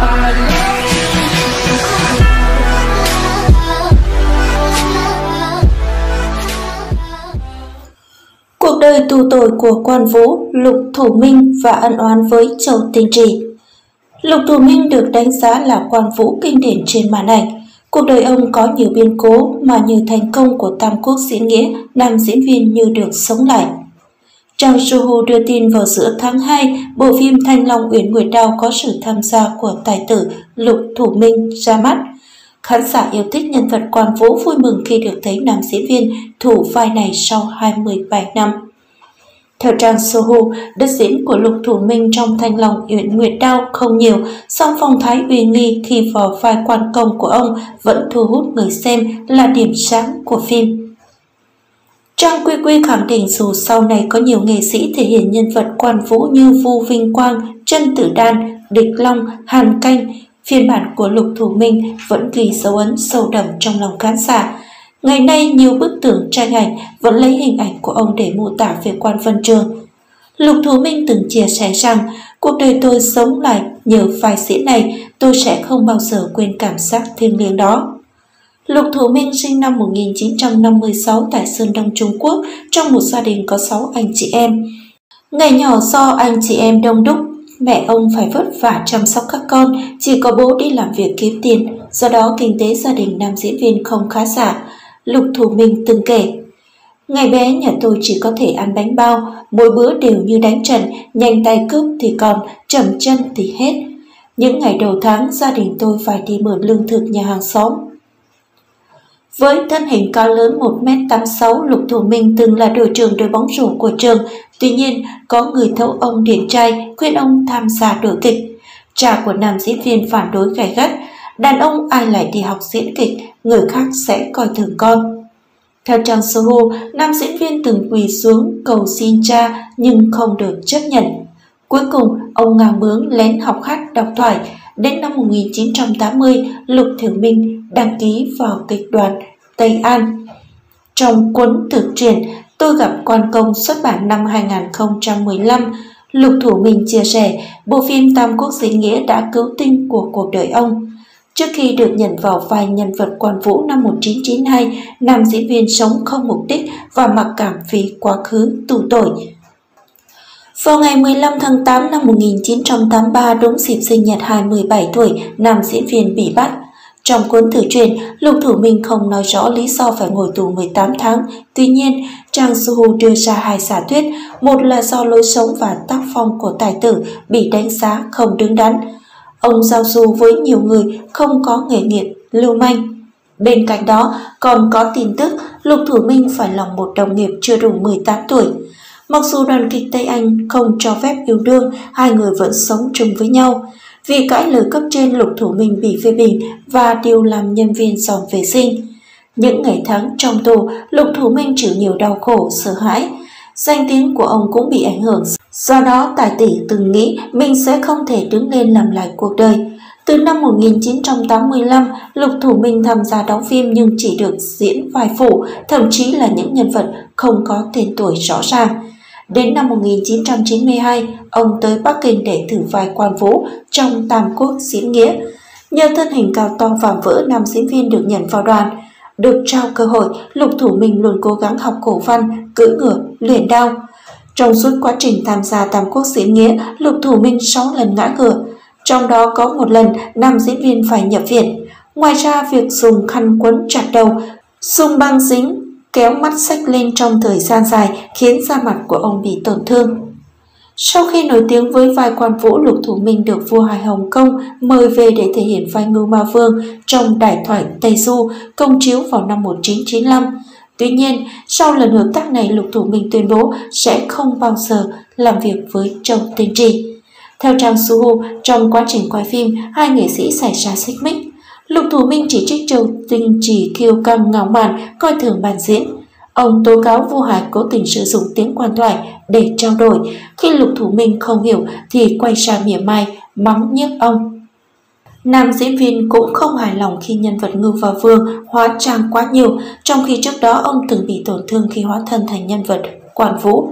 Cuộc đời tù tội của Quan Vũ, Lục Thủ Minh và ân oán với Châu Tinh Trì. Lục Thủ Minh được đánh giá là Quan Vũ kinh điển trên màn ảnh. Cuộc đời ông có nhiều biến cố mà như thành công của Tam Quốc diễn nghĩa, nam diễn viên như được sống lại. Trang Juhu đưa tin vào giữa tháng 2, bộ phim Thanh Long Uyển Nguyệt Đao có sự tham gia của tài tử Lục Thủ Minh ra mắt. Khán giả yêu thích nhân vật Quan Vũ vui mừng khi được thấy nam diễn viên thủ vai này sau 27 năm. Theo trang Sohu, đất diễn của Lục Thủ Minh trong Thanh Long Uyển Nguyệt Đao không nhiều, song phong thái uy nghi khi vào vai quan công của ông vẫn thu hút người xem là điểm sáng của phim. Trang Quy Quy khẳng định dù sau này có nhiều nghệ sĩ thể hiện nhân vật Quan Vũ như Vu Vinh Quang, Trân Tử Đan, Địch Long, Hàn Canh, phiên bản của Lục Thủ Minh vẫn ghi dấu ấn sâu đậm trong lòng khán giả. Ngày nay, nhiều bức tường tranh ảnh vẫn lấy hình ảnh của ông để mô tả về Quan Vân Trường. Lục Thủ Minh từng chia sẻ rằng, cuộc đời tôi sống lại nhờ vai diễn này, tôi sẽ không bao giờ quên cảm giác thiêng liêng đó. Lục Thủ Minh sinh năm 1956 tại Sơn Đông, Trung Quốc, trong một gia đình có 6 anh chị em. Ngày nhỏ do anh chị em đông đúc, mẹ ông phải vất vả chăm sóc các con, chỉ có bố đi làm việc kiếm tiền, do đó kinh tế gia đình nam diễn viên không khá giả. Lục Thủ Minh từng kể, ngày bé nhà tôi chỉ có thể ăn bánh bao, mỗi bữa đều như đánh trận, nhanh tay cướp thì còn, chậm chân thì hết. Những ngày đầu tháng, gia đình tôi phải đi mượn lương thực nhà hàng xóm. Với thân hình cao lớn 1m86, Lục Thủ Minh từng là đội trưởng đội bóng rổ của trường. Tuy nhiên, có người thấu ông điển trai khuyên ông tham gia đội kịch. Cha của nam diễn viên phản đối gay gắt, đàn ông ai lại đi học diễn kịch, người khác sẽ coi thường con. Theo trang Soho, nam diễn viên từng quỳ xuống cầu xin cha nhưng không được chấp nhận. Cuối cùng, ông ngang bướng lén học hát đọc thoại. Đến năm 1980, Lục Thủ Minh đăng ký vào kịch đoàn Tây An. Trong cuốn thực truyện Tôi gặp Quan Công xuất bản năm 2015, Lục Thủ Minh chia sẻ bộ phim Tam Quốc diễn nghĩa đã cứu tinh của cuộc đời ông. Trước khi được nhận vào vai nhân vật Quan Vũ năm 1992, nam diễn viên sống không mục đích và mặc cảm vì quá khứ tù tội. Vào ngày 15 tháng 8 năm 1983, đúng dịp sinh nhật 27 tuổi, nam diễn viên bị bắt. Trong cuốn thử truyện, Lục Thủ Minh không nói rõ lý do phải ngồi tù 18 tháng. Tuy nhiên, Trang Suhu đưa ra hai giả thuyết, một là do lối sống và tác phong của tài tử bị đánh giá không đứng đắn. Ông giao du với nhiều người không có nghề nghiệp, lưu manh. Bên cạnh đó, còn có tin tức Lục Thủ Minh phải lòng một đồng nghiệp chưa đủ 18 tuổi. Mặc dù đoàn kịch Tây Anh không cho phép yêu đương, hai người vẫn sống chung với nhau. Vì cãi lời cấp trên, Lục Thủ Minh bị phê bình và điều làm nhân viên dọn vệ sinh. Những ngày tháng trong tù, Lục Thủ Minh chịu nhiều đau khổ, sợ hãi. Danh tiếng của ông cũng bị ảnh hưởng. Do đó, tài tử từng nghĩ mình sẽ không thể đứng lên làm lại cuộc đời. Từ năm 1985, Lục Thủ Minh tham gia đóng phim nhưng chỉ được diễn vai phụ, thậm chí là những nhân vật không có tên tuổi rõ ràng. Đến năm 1992, ông tới Bắc Kinh để thử vai Quan Vũ trong Tam Quốc diễn nghĩa. Nhờ thân hình cao to vạm vỡ, nam diễn viên được nhận vào đoàn. Được trao cơ hội, Lục Thủ Minh luôn cố gắng học cổ văn, cưỡi ngựa, luyện đao. Trong suốt quá trình tham gia Tam Quốc diễn nghĩa, Lục Thủ Minh 6 lần ngã ngựa. Trong đó có một lần, nam diễn viên phải nhập viện. Ngoài ra, việc dùng khăn quấn chặt đầu, dùng băng dính kéo mắt xách lên trong thời gian dài khiến da mặt của ông bị tổn thương. Sau khi nổi tiếng với vai Quan Vũ, Lục Thủ Minh được vua Hải Hồng Kông mời về để thể hiện vai Ngưu Ma Vương trong Đại thoại Tây Du, công chiếu vào năm 1995. Tuy nhiên, sau lần hợp tác này, Lục Thủ Minh tuyên bố sẽ không bao giờ làm việc với Châu Tinh Trì. Theo trang Suhu, trong quá trình quay phim, hai nghệ sĩ xảy ra xích mích. Lục Thủ Minh chỉ trích Châu Tinh Trì kiêu căng ngạo mạn, coi thường màn diễn. Ông tố cáo vua Hải cố tình sử dụng tiếng quan thoại để trao đổi. Khi Lục Thủ Minh không hiểu thì quay ra mỉa mai, mắng nhiếc ông. Nam diễn viên cũng không hài lòng khi nhân vật Ngưu Ma Vương hóa trang quá nhiều, trong khi trước đó ông từng bị tổn thương khi hóa thân thành nhân vật Quan Vũ.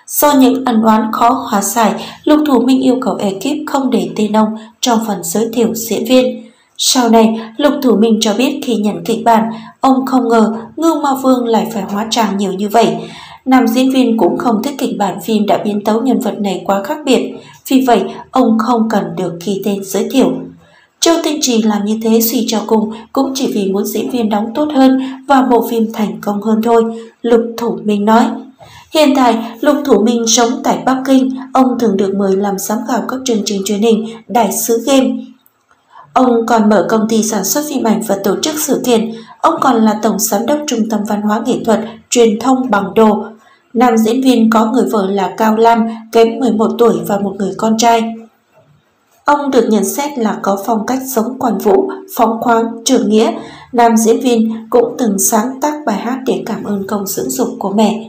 Do những ân oán khó hòa giải, Lục Thủ Minh yêu cầu ekip không để tên ông trong phần giới thiệu diễn viên. Sau này, Lục Thủ Minh cho biết khi nhận kịch bản, ông không ngờ Ngưu Ma Vương lại phải hóa trang nhiều như vậy. Nam diễn viên cũng không thích kịch bản phim đã biến tấu nhân vật này quá khác biệt, vì vậy ông không cần được ghi tên giới thiệu. Châu Tinh Trì làm như thế suy cho cùng cũng chỉ vì muốn diễn viên đóng tốt hơn và bộ phim thành công hơn thôi, Lục Thủ Minh nói. Hiện tại, Lục Thủ Minh sống tại Bắc Kinh, ông thường được mời làm giám khảo các chương trình truyền hình Đại sứ game. Ông còn mở công ty sản xuất phim ảnh và tổ chức sự kiện. Ông còn là tổng giám đốc Trung tâm Văn hóa Nghệ thuật Truyền thông Bằng Đồ. Nam diễn viên có người vợ là Cao Lam, kém 11 tuổi và một người con trai. Ông được nhận xét là có phong cách giống Quan Vũ, phóng khoáng, trưởng nghĩa. Nam diễn viên cũng từng sáng tác bài hát để cảm ơn công dưỡng dục của mẹ.